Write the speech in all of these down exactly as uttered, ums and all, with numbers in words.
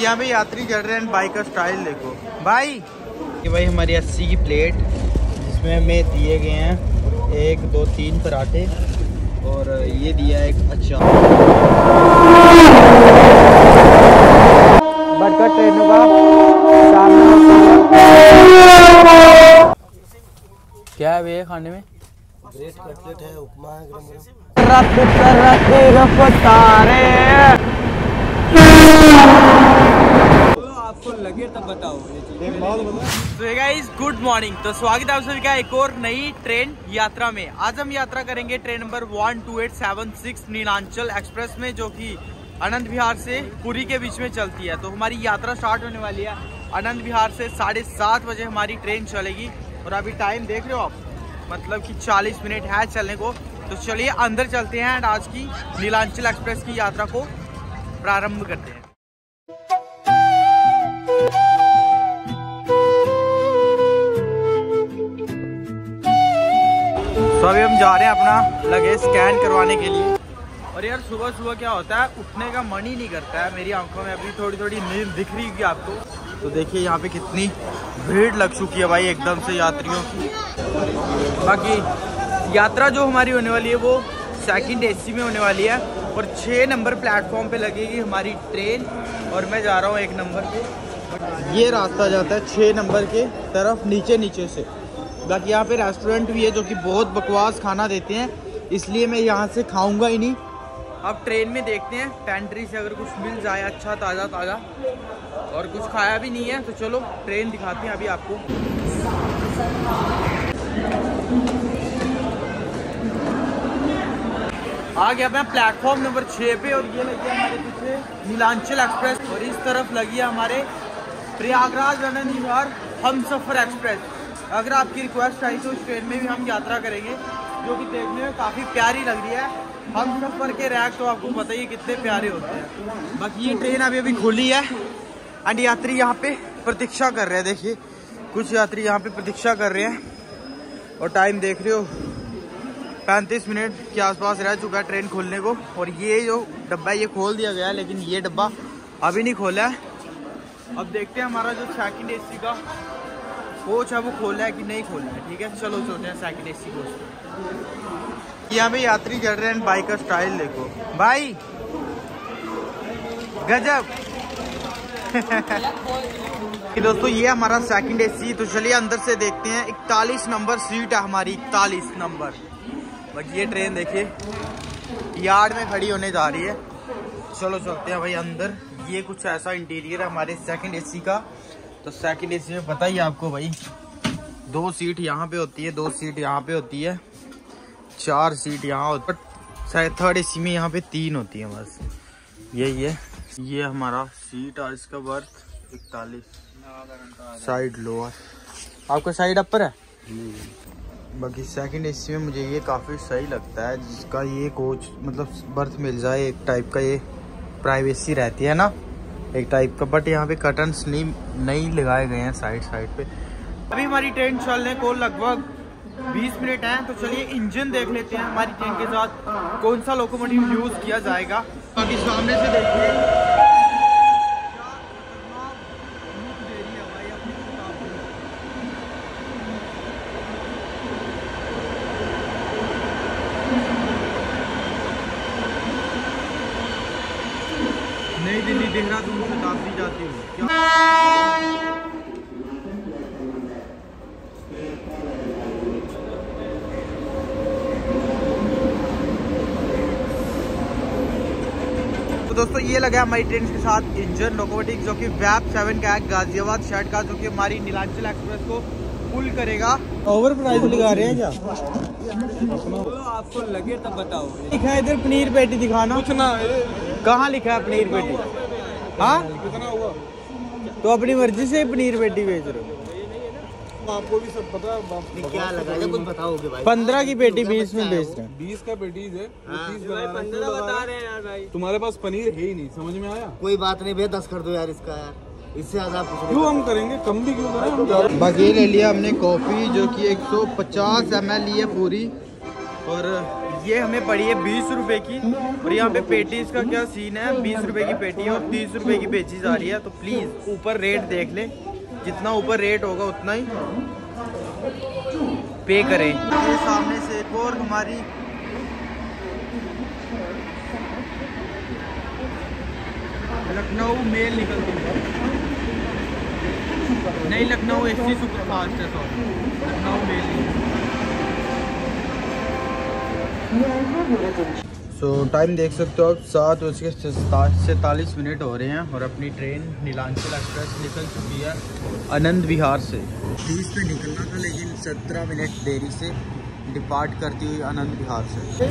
यहाँ पे यात्री चढ़ रहे हैं, बाइक का स्टाइल देखो भाई। ये भाई हमारी अस्सी की प्लेट जिसमें हमें दिए गए हैं एक दो तीन पराठे और ये दिया है एक अचार। बरकत ट्रेनों का क्या है भैया खाने में? ब्रेड कटलेट है, उपमा है, गरम गरम। आपको लगे तब बताओ। तो गाइस गुड मॉर्निंग, तो स्वागत है आप सभी का एक और नई ट्रेन यात्रा में। आज हम यात्रा करेंगे train number one two eight seven six Nilanchal express में, जो कि आनंद विहार से पुरी के बीच में चलती है। तो हमारी यात्रा स्टार्ट होने वाली है आनंद विहार से। साढ़े सात बजे हमारी ट्रेन चलेगी और अभी टाइम देख रहे हो आप, मतलब कि चालीस मिनट है चलने को। तो चलिए अंदर चलते हैं और आज की नीलांचल एक्सप्रेस की यात्रा को प्रारंभ करते हैं। तो अभी हम जा रहे हैं अपना लगेज स्कैन करवाने के लिए। और यार सुबह सुबह क्या होता है, उठने का मन ही नहीं करता है। मेरी आंखों में अभी थोड़ी थोड़ी नींद दिख रही है आपको। तो देखिए यहाँ पे कितनी भीड़ लग चुकी है भाई एकदम से यात्रियों की। बाकी यात्रा जो हमारी होने वाली है वो सेकंड एसी में होने वाली है और छः नंबर प्लेटफॉर्म पे लगेगी हमारी ट्रेन और मैं जा रहा हूँ एक नंबर पे। ये रास्ता जाता है छः नंबर के तरफ नीचे नीचे से। बाकी यहाँ पे रेस्टोरेंट भी है जो कि बहुत बकवास खाना देते हैं, इसलिए मैं यहाँ से खाऊंगा ही नहीं। अब ट्रेन में देखते हैं पेंट्री से अगर कुछ मिल जाए अच्छा ताज़ा ताज़ा, और कुछ खाया भी नहीं है। तो चलो ट्रेन दिखाते हैं अभी आपको। आ गया मैं प्लेटफॉर्म नंबर छः पे और ये लगी है हमारे पीछे नीलांचल एक्सप्रेस और इस तरफ लगी है हमारे प्रयागराज आनंद विहार हमसफर एक्सप्रेस। अगर आपकी रिक्वेस्ट आई तो इस ट्रेन में भी हम यात्रा करेंगे, जो कि देखने में काफ़ी प्यारी लग रही है। हम सफ़र के रैक तो आपको पता ही कितने प्यारे होते हैं। बाकी ये ट्रेन अभी अभी खुली है एंड यात्री यहाँ पे प्रतीक्षा कर रहे हैं। देखिए कुछ यात्री यहाँ पे प्रतीक्षा कर रहे हैं और टाइम देख रहे हो पैंतीस मिनट के आसपास रह चुका है ट्रेन खोलने को। और ये जो डब्बा है ये खोल दिया गया है, लेकिन ये डब्बा अभी नहीं खोला है। अब देखते हैं हमारा जो सेकंड एसी का कोच है वो खोला है कि नहीं खोला है। ठीक है चलो चलते हैं सेकंड एसी कोच। यहाँ पे यात्री चढ़ रहे हैं, बाइक का स्टाइल देखो भाई, गजब। दोस्तों ये हमारा सेकंड एसी। तो चलिए अंदर से देखते हैं। इकतालीस नंबर सीट है हमारी, इकतालीस नंबर। बट ये ट्रेन देखिए यार्ड में खड़ी होने जा रही है। चलो चलते हैं भाई अंदर। ये कुछ ऐसा इंटीरियर है हमारे सेकंड एसी का। तो सेकंड एसी में पता ही आपको भाई, दो सीट यहाँ पे होती है, दो सीट यहाँ पे होती है, चार सीट यहाँ होती है। बट थर्ड एसी में यहाँ पे तीन होती है बस। यही है, ये हमारा सीट है। इसका बर्थ इकतालीस, साइड लोअर, आपका साइड अपर है। बाकी सेकंड एसी में मुझे ये काफ़ी सही लगता है, जिसका ये कोच मतलब बर्थ मिल जाए एक टाइप का, ये प्राइवेसी रहती है ना एक टाइप का। बट यहाँ पे कर्टन्स नहीं नहीं लगाए गए हैं साइड साइड पे। अभी हमारी ट्रेन चलने को लगभग बीस मिनट हैं। तो चलिए इंजन देख लेते हैं हमारी ट्रेन के साथ कौन सा लोकोमोटिव यूज़ किया जाएगा। बाकी सामने से देखिए नई दिल्ली देहरादून शताब्दी जाती हूँ क्या? तो दोस्तों ये लगा हमारी ट्रेन के साथ इंजन लोकोमोटिव, जो कि वैप सेवन का है गाजियाबाद शहर का, जो कि हमारी नीलांचल एक्सप्रेस को पुल करेगा। ओवर प्राइस लगा रहे हैं क्या? आपको लगे तब बताओ। लिखा है इधर पनीर पेटी दिखाना। कुछ ना, कहाँ लिखा है पनीर पेटी? हाँ कितना हुआ? तो अपनी मर्जी से पनीर पेटी बेच रहे हो? आपको भी सब पता है क्या लगा है, कुछ बताओगे भाई। पंद्रह की पेटी बीस में बेच रहे हैं। बीस का पेटीज है, पंद्रह बता रहे हैं यार भाई। तुम्हारे पास पनीर है ही नहीं, समझ में आया? कोई बात नहीं भैया, दस कर दो यार इसका यार, इससे ज्यादा क्यों हम करेंगे, कम भी क्यों करें। बाकी ले लिया हमने कॉफ़ी, जो कि एक सौ पचास एम एल ली है पूरी। और ये हमें पड़ी है बीस रुपए की। और यहाँ पे पेटीज का क्या सीन है, बीस रुपए की पेटी है और तीस रुपए की पेचीज आ रही है। तो प्लीज़ ऊपर रेट देख लें, जितना ऊपर रेट होगा उतना ही पे करें। ये सामने से एक और हमारी लखनऊ मेल निकलती है, नहीं लखनऊ एसी सुपर फास्ट है, सॉरी लखनऊ मेल नहीं। सो so, टाइम देख सकते हो आप, सात बज के सैंतालीस मिनट हो रहे हैं और अपनी ट्रेन नीलांचल एक्सप्रेस निकल चुकी है आनंद विहार से। तीस पे निकलना था लेकिन सत्रह मिनट देरी से डिपार्ट करती हुई आनंद विहार से।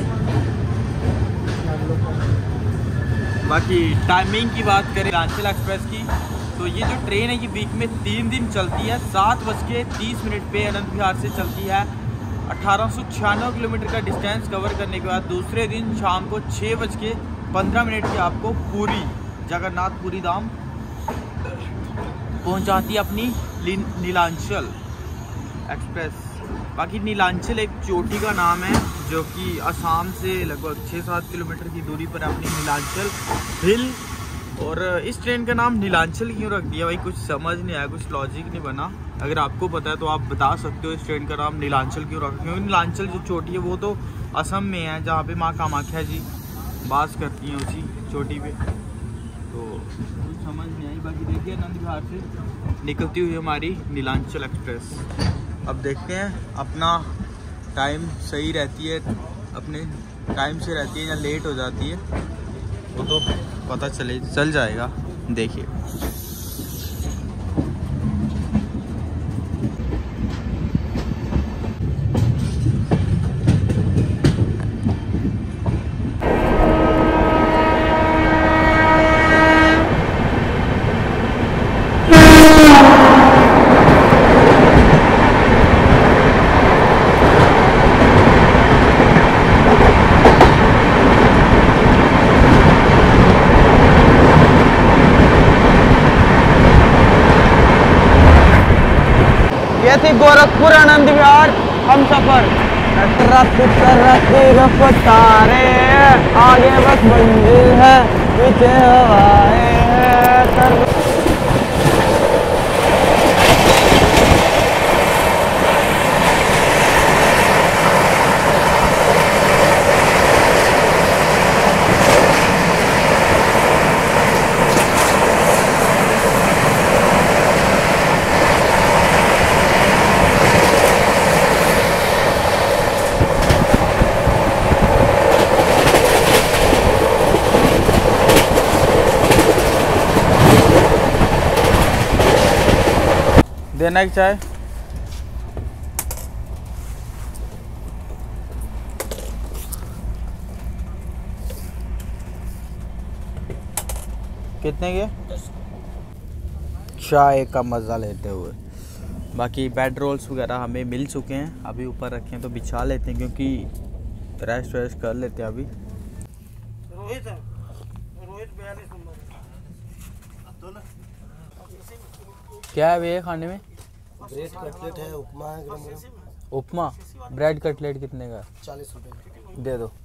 बाकी टाइमिंग की बात करें नीलांचल एक्सप्रेस की, तो ये जो ट्रेन है ये वीक में तीन दिन चलती है। सात बज के तीस मिनट पे आनंद विहार से चलती है। अठारह सौ छियानवे किलोमीटर का डिस्टेंस कवर करने के बाद दूसरे दिन शाम को छः बज के पंद्रह मिनट की आपको पूरी जगन्नाथपुरी धाम पहुंचाती है अपनी नीलांचल एक्सप्रेस। बाकी नीलांचल एक चोटी का नाम है जो कि असम से लगभग छः सात किलोमीटर की दूरी पर अपनी नीलांचल हिल। और इस ट्रेन का नाम नीलांचल क्यों रख दिया भाई, कुछ समझ नहीं आया, कुछ लॉजिक नहीं बना। अगर आपको पता है तो आप बता सकते हो इस ट्रेन का नाम नीलांचल क्यों रखा, क्योंकि नीलांचल जो चोटी है वो तो असम में है जहाँ पे माँ कामाख्या जी बास करती हैं उसी चोटी पे। तो कुछ समझ नहीं आई। बाकी देखिए आनंद विहार से निकलती हुई हमारी नीलांचल एक्सप्रेस। अब देखते हैं अपना टाइम सही रहती है, अपने टाइम से रहती है या लेट हो जाती है वो तो पता चले चल जाएगा। देखिए ये थी गोरखपुर आनंद विहार हम सफर। रफ्तारे आगे बस मंजिल है, पीछे हवाएं हैं। देना की चाय कितने के? चाय का मज़ा लेते हुए। बाकी बेड रोल्स वगैरह हमें मिल चुके हैं, अभी ऊपर रखे हैं तो बिछा लेते हैं क्योंकि रेस्ट वेस्ट कर लेते हैं अभी। रोहित है, रोहित बयालीस नंबर। क्या है भैया खाने में? ब्रेड कटलेट है, उपमा है गरम गरम। उपमा ब्रेड कटलेट कितने का? चालीस रुपए दे दो।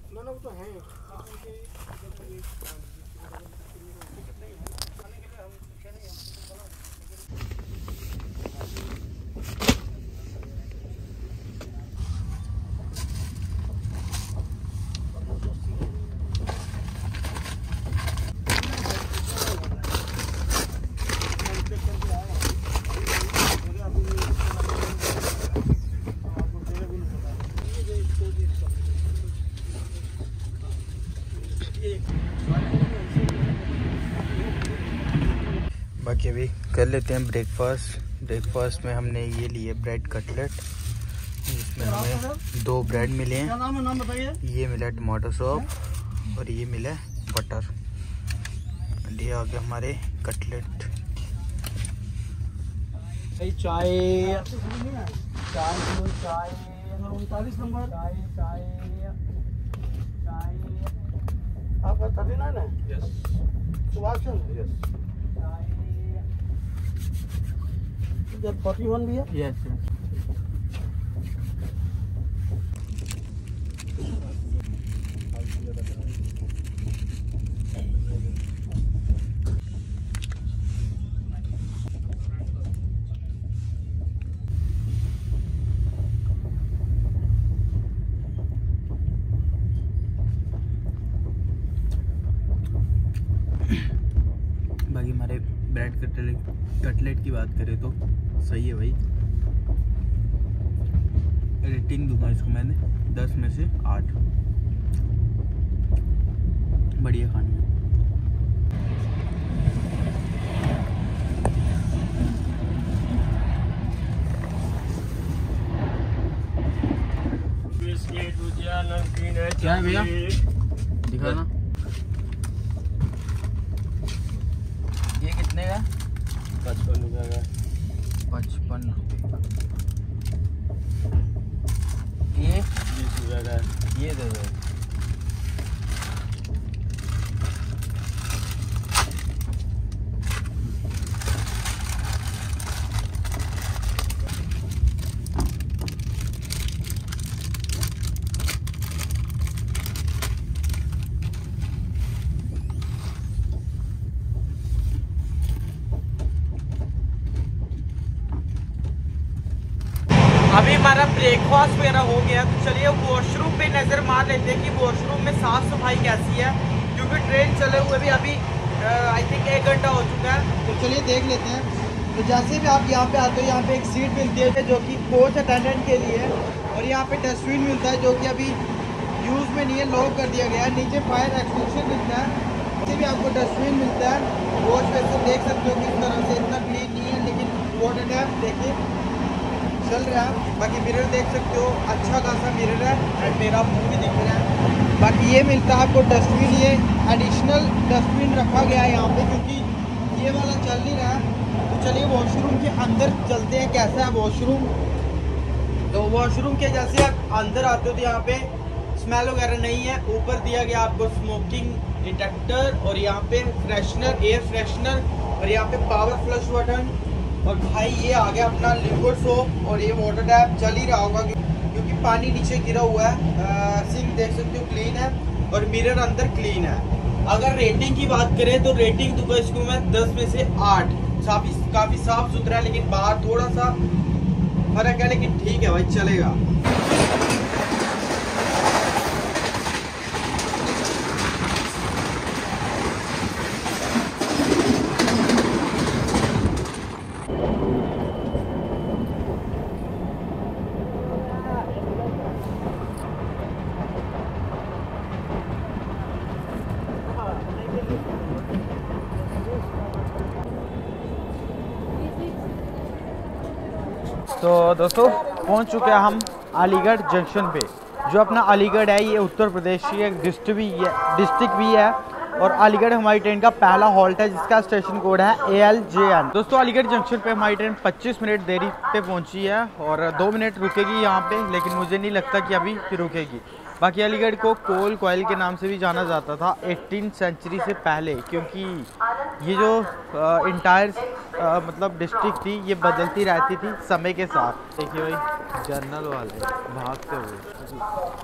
बाकी अभी कर लेते हैं ब्रेकफास्ट। ब्रेकफास्ट में हमने ये लिए ब्रेड कटलेट, जिसमें हमें दो ब्रेड मिले हैं। नाम बताइए। ये मिला टमाटो सॉस और ये मिला बटर। ये आ गया हमारे कटलेट। चाय चाय चाय उनतालीस नंबर चाय चाय चाय आपका थर्टी नाइन है? Yes. Subhash Chandra? Yes. Forty one भी है? Yes yes. भाई ब्रेड कटलेट कटलेट की बात करें तो सही है भाई। रेटिंग दूंगा इसको मैंने दस में से आठ। बढ़िया खाने में। क्या है भैया दिखाना। ये कितने का? पचपन रुपये का। पचपन रुपये। ये बीस रुपये का। ये दे दो। अभी हमारा ब्रेकफास्ट वगैरह हो गया, तो चलिए वॉशरूम पे नज़र मार लेते हैं कि वॉशरूम में साफ़ सफाई कैसी है, क्योंकि ट्रेन चले हुए भी अभी आई थिंक एक घंटा हो चुका है। तो चलिए देख लेते हैं। तो जैसे भी आप यहाँ पे आते हो, यहाँ पे एक सीट मिलती है जो कि कोच अटेंडेंट के लिए है, और यहाँ पे डस्टबिन मिलता है जो कि अभी यूज़ में नहीं है, लॉक कर दिया गया है। नीचे फायर एक्सटेंशन मिलता है, उससे भी आपको डस्टबिन मिलता है। वॉश वैसे देख सकते हो किस तरह से, इतना क्लीन नहीं है, लेकिन वाटर टैप देखिए चल रहा है। बाकी मिरर देख सकते हो, अच्छा खासा मिरर है, एंड मेरा मुंह भी दिख रहा है। बाकी ये मिलता है आपको डस्टबिन, ये एडिशनल डस्टबिन रखा गया है यहाँ पे, क्योंकि ये वाला चल नहीं रहा है। तो चलिए वॉशरूम के अंदर चलते हैं, कैसा है वॉशरूम। तो वॉशरूम के जैसे आप अंदर आते हो तो यहाँ पे स्मेल वगैरह नहीं है। ऊपर दिया गया आपको स्मोकिंग डिटेक्टर, और यहाँ पे फ्रेशनर, एयर फ्रेशनर, और यहाँ पे पावर फ्लश बटन। और भाई ये आ गया अपना लिक्विड सोप, और ये वाटर टैप चल ही रहा होगा क्योंकि पानी नीचे गिरा हुआ है। सिंक देख सकते हो क्लीन है, और मिरर अंदर क्लीन है। अगर रेटिंग की बात करें तो रेटिंग दूंगा इसको मैं दस में से आठ। काफ़ी काफ़ी साफ सुथरा है, लेकिन बाहर थोड़ा सा फर्क है, लेकिन ठीक है भाई, चलेगा। तो दोस्तों पहुंच चुके हैं हम अलीगढ़ जंक्शन पे। जो अपना अलीगढ़ है ये उत्तर प्रदेश की एक डिस्ट्रिक्ट भी है डिस्ट्रिक्ट भी है और अलीगढ़ हमारी ट्रेन का पहला हॉल्ट है जिसका स्टेशन कोड है ए एल जे एन। दोस्तों अलीगढ़ जंक्शन पे हमारी ट्रेन पच्चीस मिनट देरी पे पहुंची है और दो मिनट रुकेगी यहाँ पे, लेकिन मुझे नहीं लगता कि अभी रुकेगी। बाकी अलीगढ़ को कोल कोयल के नाम से भी जाना जाता था एटीन सेंचुरी से पहले, क्योंकि ये जो इंटायर मतलब डिस्ट्रिक्ट थी ये बदलती रहती थी समय के साथ। देखिए भाई जर्नल वाले भागते हुए।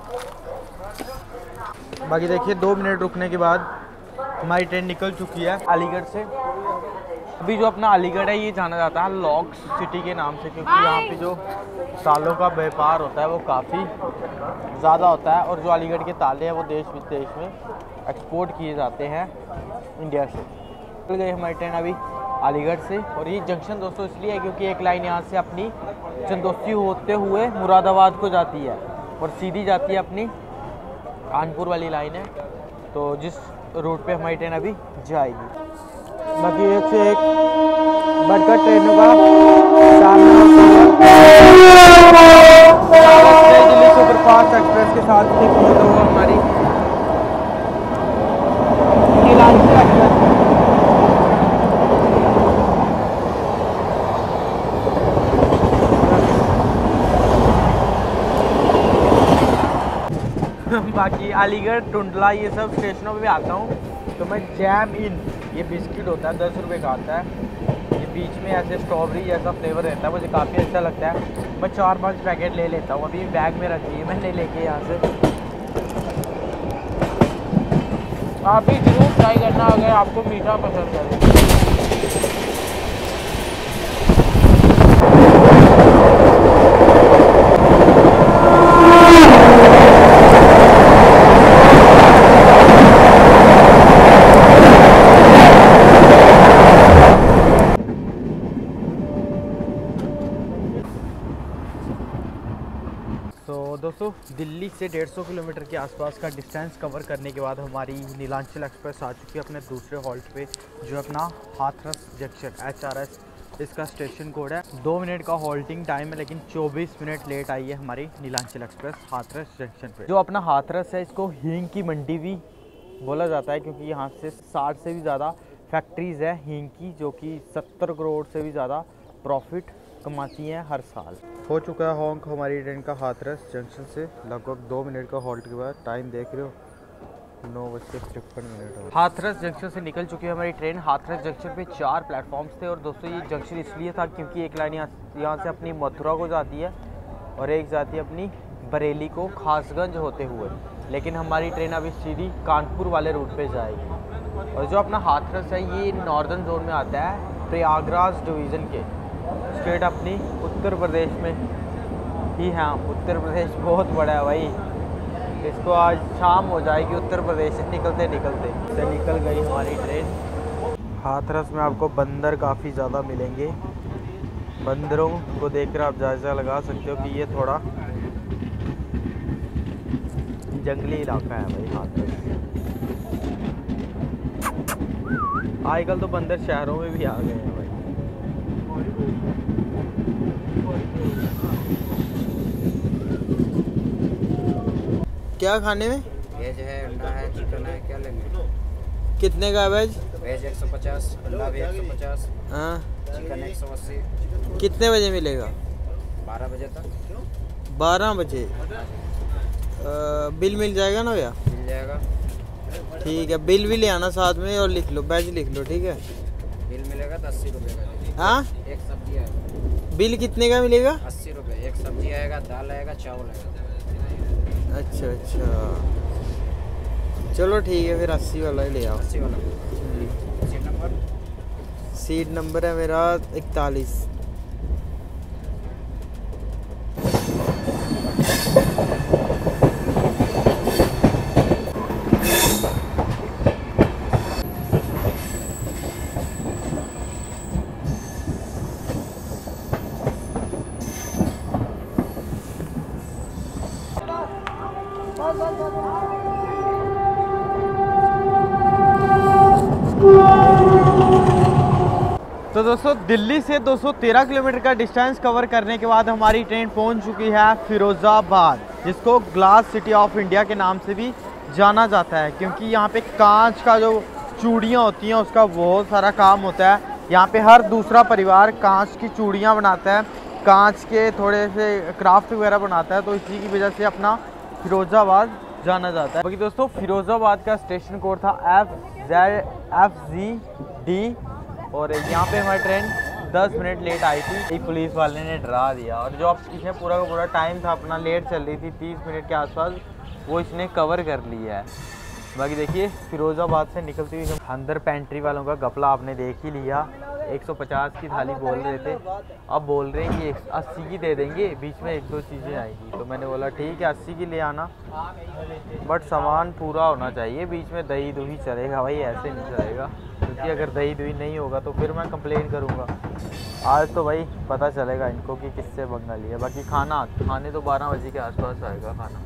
बाकी देखिए दो मिनट रुकने के बाद हमारी ट्रेन निकल चुकी है अलीगढ़ से। अभी जो अपना अलीगढ़ है ये जाना जाता है लॉक्स सिटी के नाम से, क्योंकि यहाँ पे जो तालों का व्यापार होता है वो काफ़ी ज़्यादा होता है, और जो अलीगढ़ के ताले हैं वो देश विदेश में एक्सपोर्ट किए जाते हैं इंडिया से। निकल गई हमारी ट्रेन अभी अलीगढ़ से, और ये जंक्शन दोस्तों इसलिए है क्योंकि एक लाइन यहाँ से अपनी चंदोस्ती होते हुए मुरादाबाद को जाती है और सीधी जाती है अपनी कानपुर वाली लाइन है, तो जिस रूट पे हमारी ट्रेन अभी जाएगी। बाकी एक से एक बढ़कर ट्रेनों का सामना दिल्ली सुपरफास्ट एक्सप्रेस के साथ होता हुआ हमारी बाकी अलीगढ़ टुंडला ये सब स्टेशनों पे भी आता हूँ तो मैं जैम इन, ये बिस्किट होता है दस रुपये का आता है, ये बीच में ऐसे स्ट्रॉबेरी जैसा फ्लेवर रहता है, मुझे काफ़ी अच्छा लगता है। मैं चार पांच पैकेट ले लेता हूँ, अभी बैग में रखी है मैंने लेके यहाँ से। आप भी जरूर ट्राई करना अगर आपको मीठा पसंद है। दोस्तों दिल्ली से डेढ़ सौ किलोमीटर के आसपास का डिस्टेंस कवर करने के बाद हमारी नीलांचल एक्सप्रेस आ चुकी है अपने दूसरे हॉल्ट पे, जो अपना Hathras junction H R S इसका स्टेशन कोड है। दो मिनट का हॉल्टिंग टाइम है, लेकिन चौबीस मिनट लेट आई है हमारी नीलांचल एक्सप्रेस हाथरस जंक्शन पे। जो अपना हाथरस है इसको हींग की मंडी भी बोला जाता है, क्योंकि यहाँ से साठ से भी ज़्यादा फैक्ट्रीज़ है हींग की, जो कि सत्तर करोड़ से भी ज़्यादा प्रॉफिट कमाती हैं हर साल। हो चुका है हॉन्क हमारी ट्रेन का हाथरस जंक्शन से लगभग दो मिनट का हॉल्ट के बाद। टाइम देख रहे हो नौ बज के तिरपन मिनट। हाथरस जंक्शन से निकल चुकी है हमारी ट्रेन। हाथरस जंक्शन पे चार प्लेटफॉर्म्स थे और दोस्तों ये जंक्शन इसलिए था क्योंकि एक लाइन यहाँ से अपनी मथुरा को जाती है और एक जाती है अपनी बरेली को खासगंज होते हुए, लेकिन हमारी ट्रेन अभी सीधी कानपुर वाले रूट पे जाएगी। और जो अपना हाथरस है ये नॉर्दर्न जोन में आता है, प्रयागराज डिवीज़न के स्टेट अपनी उत्तर प्रदेश में ही है। उत्तर प्रदेश बहुत बड़ा है भाई, इसको आज शाम हो जाएगी उत्तर प्रदेश से निकलते निकलते। से निकल गई हमारी ट्रेन। हाथरस में आपको बंदर काफ़ी ज़्यादा मिलेंगे। बंदरों को देखकर आप जायज़ा लगा सकते हो कि ये थोड़ा जंगली इलाका है भाई हाथरस। आजकल तो बंदर शहरों में भी आ गए हैं भाई। क्या खाने में? वेज है, अंडा है, चिकन है, क्या लेंगे? कितने का वेज? वेज एक सौ पचास, अंडा भी एक सौ पचास, हाँ, चिकन एक सौ अस्सी। कितने बजे मिलेगा? बारह बजे तक। बारह बजे आ, बिल मिल जाएगा ना भैया? मिल जाएगा। ठीक है, बिल भी ले आना साथ में और लिख लो, बैज लिख लो, ठीक है? बिल मिलेगा तो अस्सी रुपये का। हाँ, एक सब्जी आएगा। बिल कितने का मिलेगा? अस्सी रुपये। एक सब्जी आएगा, दाल आएगा, चावल आएगा। अच्छा अच्छा, चलो ठीक है, फिर अस्सी वाला ही ले आओ। अस्सी वाला। Seat number? सीट नंबर है मेरा इकतालीस। तो दोस्तों दिल्ली से दो सौ तेरह किलोमीटर का डिस्टेंस कवर करने के बाद हमारी ट्रेन पहुंच चुकी है फिरोज़ाबाद, जिसको ग्लास सिटी ऑफ इंडिया के नाम से भी जाना जाता है, क्योंकि यहाँ पे कांच का जो चूड़ियाँ होती हैं उसका बहुत सारा काम होता है। यहाँ पे हर दूसरा परिवार कांच की चूड़ियाँ बनाता है, कांच के थोड़े से क्राफ्ट वगैरह बनाता है, तो इसी की वजह से अपना फिरोज़ाबाद जाना जाता है। बाकी दोस्तों फिरोज़ाबाद का स्टेशन कोड था F Z F G D और यहाँ पे हमारी ट्रेन दस मिनट लेट आई थी। एक पुलिस वाले ने डरा दिया और जो अब इसने पूरा का पूरा टाइम था अपना लेट चल रही थी तीस मिनट के आसपास, वो इसने कवर कर लिया है। बाकी देखिए फिरोज़ाबाद से निकलती हुई अंदर पेंट्री वालों का घपला आपने देख ही लिया। एक सौ पचास की थाली बोल रहे थे, अब बोल रहे हैं कि अस्सी की दे देंगे, बीच में एक दो चीज़ें आएगी। तो मैंने बोला ठीक है अस्सी की ले आना, बट सामान पूरा होना चाहिए। बीच में दही दुही चलेगा भाई, ऐसे नहीं चलेगा, क्योंकि अगर दही दुही नहीं होगा तो फिर मैं कंप्लेन करूँगा। आज तो भाई पता चलेगा इनको कि किससे पंगा लिया। बाकी खाना खाने तो बारह बजे के आसपास आएगा खाना।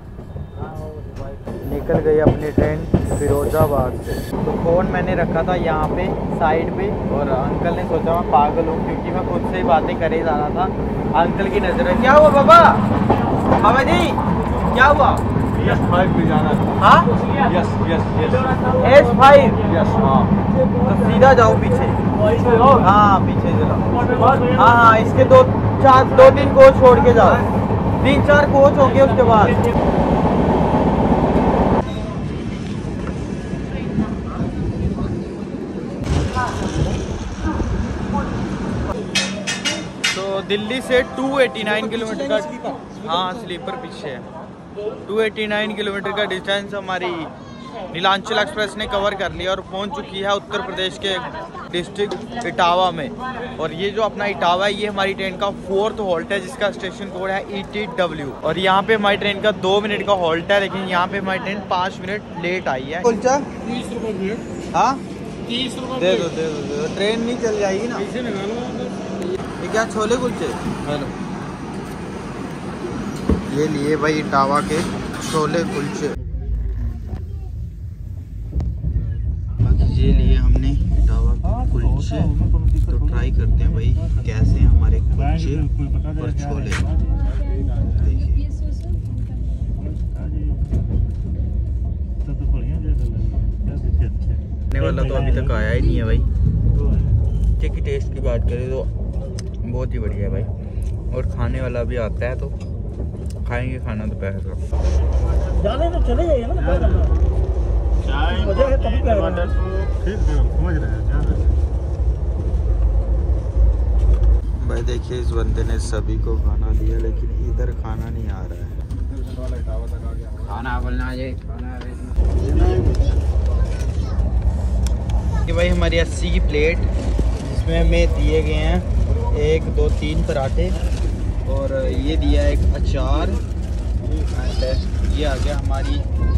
निकल गई अपनी ट्रेन फिरोज़ाबाद से। तो फ़ोन मैंने रखा था यहाँ पे साइड पे और अंकल ने सोचा मैं पागल हूँ, क्योंकि मैं खुद से ही बातें करे जा रहा था। अंकल की नज़र है। क्या हुआ बाबा? बाबा जी क्या हुआ? यस फाइव पे जाना है। हाँ yes yes yes S five. Yes हाँ, तो सीधा जाओ पीछे। हाँ पीछे चलो। हाँ हाँ इसके दो चार दो तीन कोच छोड़ के जाओ, तीन चार कोच हो गए उसके बाद। तो दिल्ली से दो सौ नवासी किलोमीटर का, हाँ स्लीपर पीछे है, दो सौ नवासी किलोमीटर का डिस्टेंस हमारी नीलांचल एक्सप्रेस ने कवर कर लिया और पहुंच चुकी है उत्तर प्रदेश के डिस्ट्रिक्ट इटावा में। और ये जो अपना इटावा है ये हमारी ट्रेन का फोर्थ हॉल्ट है, जिसका स्टेशन कोड है ई टी डब्ल्यू। और यहाँ पे हमारी ट्रेन का दो मिनट का हॉल्ट है, लेकिन यहाँ पे हमारी ट्रेन पाँच मिनट लेट आई है। कुलचा तीस रुपये मिनट। हाँ तीस रुपये दे दो दे दो दे दो, ट्रेन नहीं चल जाएगी ना। ये क्या छोले कुलचे? ये लिए भाई इटावा के छोले कुलचे। ये लिए हमने इटावा के कुलचे, तो ट्राई करते हैं भाई कैसे हैं हमारे कुलचे और छोले। देखिए खाने वाला तो अभी तक आया ही नहीं है भाई। कुलचे की टेस्ट की बात करें तो बहुत ही बढ़िया है भाई, और खाने वाला भी आता है तो खाएंगे खाना दोपहर का। जाने तो चले जाइए ना, भाई देखिए इस बंदे ने सभी को खाना दिया लेकिन इधर खाना नहीं आ रहा है। खाना बोलना आ जाए खाना कि भाई हमारी अस्सी की प्लेट, जिसमें हमें दिए गए हैं एक दो तीन पराठे और ये दिया एक अचार, एंड ये आ गया हमारी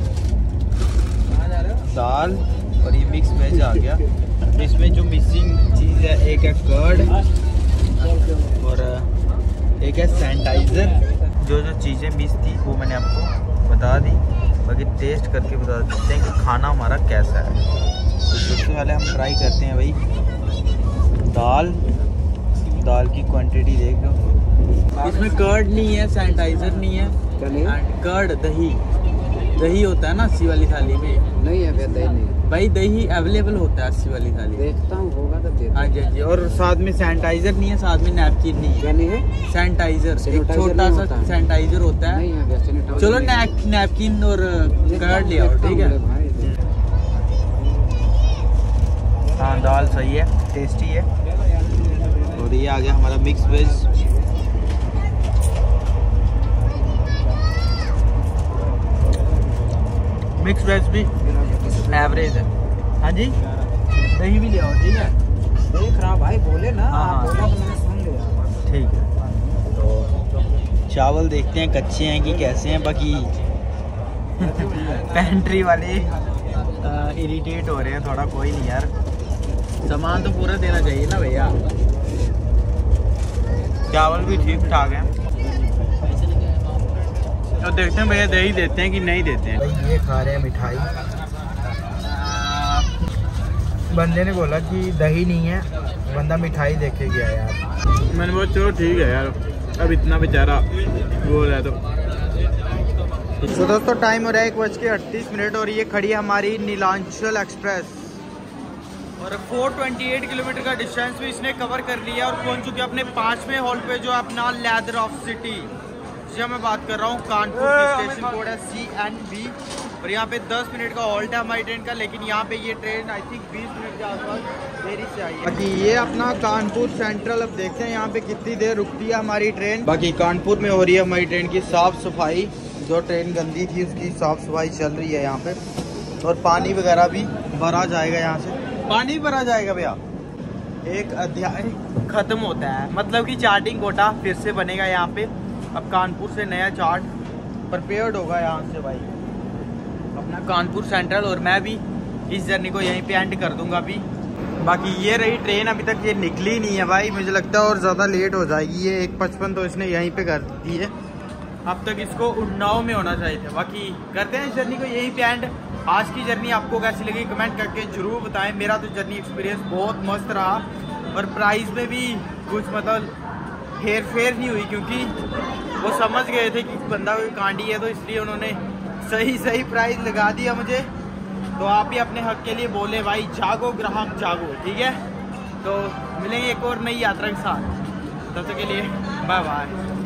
दाल और ये मिक्स वेज आ गया। इसमें जो मिसिंग चीज़ है एक है कर्ड और एक है सैनिटाइज़र। जो जो चीज़ें मिस थी वो मैंने आपको बता दी, बाकी टेस्ट करके बता देते हैं कि खाना हमारा कैसा है। तो सबसे पहले हम ट्राई करते हैं भाई दाल। दाल की क्वांटिटी देख लो, इसमें कर्ड नहीं है, सैनिटाइजर नहीं है, एंड कर्ड दही दही होता है ना अस्सी वाली थाली में। नहीं है दही नहीं भाई, दही अवेलेबल होता है अस्सी वाली थाली में। देखता हूँ होगा तो देता। हाँ जी जी, और साथ में सैनिटाइजर नहीं है, साथ में नैपकिन नहीं है। क्या नहीं है? सैनिटाइजर, एक छोटा सा सैनिटाइजर होता है। नहीं है सैनिटाइजर। चलो नैपकिन और कर्ड ले आओ, ठीक है। हाँ दाल सही है, टेस्टी है। और ये आ गया हमारा मिक्स वेज। मिक्स वेज भी एवरेज है। हाँ जी, दही भी ले आओ, ठीक है। देख रहा भाई, बोले ना। हाँ बोला तो मैंने सुन लिया। ठीक है। तो चावल देखते हैं कच्चे हैं कि कैसे हैं। बाकी पेंट्री वाले इरिटेट हो रहे हैं थोड़ा। कोई नहीं यार, सामान तो पूरा देना चाहिए ना भैया। चावल भी ठीक ठाक है। तो देखते हैं भैया दही देते हैं कि नहीं देते हैं। भाई ये खा रहे हैं मिठाई। बंदे ने बोला कि दही नहीं है, बंदा मिठाई देखे गया यार। मैंने बोला चलो ठीक है यार, अब इतना बेचारा बोल रहा है तो। तो दोस्तों टाइम हो रहा है एक बज के अड़तीस मिनट और ये खड़ी है हमारी नीलांचल एक्सप्रेस, और चार सौ अट्ठाईस किलोमीटर का डिस्टेंस भी इसने कवर कर लिया और पहुंच चुके अपने पांचवें हॉल पे, जो अपना लेदर ऑफ सिटी, जिससे मैं बात कर रहा हूँ। कानपुर की स्टेशन कोड है सी एन बी, और यहाँ पे दस मिनट का हॉल्ट है हमारी ट्रेन का, लेकिन यहाँ पे ये ट्रेन आई थिंक बीस मिनट के आसपास देरी से आई है। बाकी ये अपना कानपुर सेंट्रल, अब देखते हैं यहाँ पे कितनी देर रुकती है हमारी ट्रेन। बाकी कानपुर में हो रही है हमारी ट्रेन की साफ सफाई, जो ट्रेन गंदी थी उसकी साफ सफाई चल रही है यहाँ पे, और पानी वगैरह भी भरा जाएगा। यहाँ से पानी भरा जाएगा भैया। एक अध्याय खत्म होता है, मतलब कि चार्टिंग कोटा फिर से बनेगा यहाँ पे। अब कानपुर से नया चार्ट प्रिपेयर्ड होगा यहाँ से भाई, अपना कानपुर सेंट्रल, और मैं भी इस जर्नी को यहीं पे एंड कर दूंगा अभी। बाकी ये रही ट्रेन, अभी तक ये निकली नहीं है भाई, मुझे लगता है और ज़्यादा लेट हो जाएगी। ये एक पचपन तो इसने यहीं पे कर दी है, अब तक इसको उन्नाव में होना चाहिए था। बाकी करते हैं इस जर्नी को यहीं पे एंड। आज की जर्नी आपको कैसी लगी कमेंट करके जरूर बताएं। मेरा तो जर्नी एक्सपीरियंस बहुत मस्त रहा, और प्राइस में भी कुछ मतलब हेर फेर नहीं हुई, क्योंकि वो समझ गए थे कि बंदा कोई कांडी है, तो इसलिए उन्होंने सही सही प्राइस लगा दिया मुझे। तो आप भी अपने हक के लिए बोले भाई, जागो ग्राहक जागो, ठीक है। तो मिलेंगे एक और नई यात्रा के साथ, तब तक के लिए बाय बाय।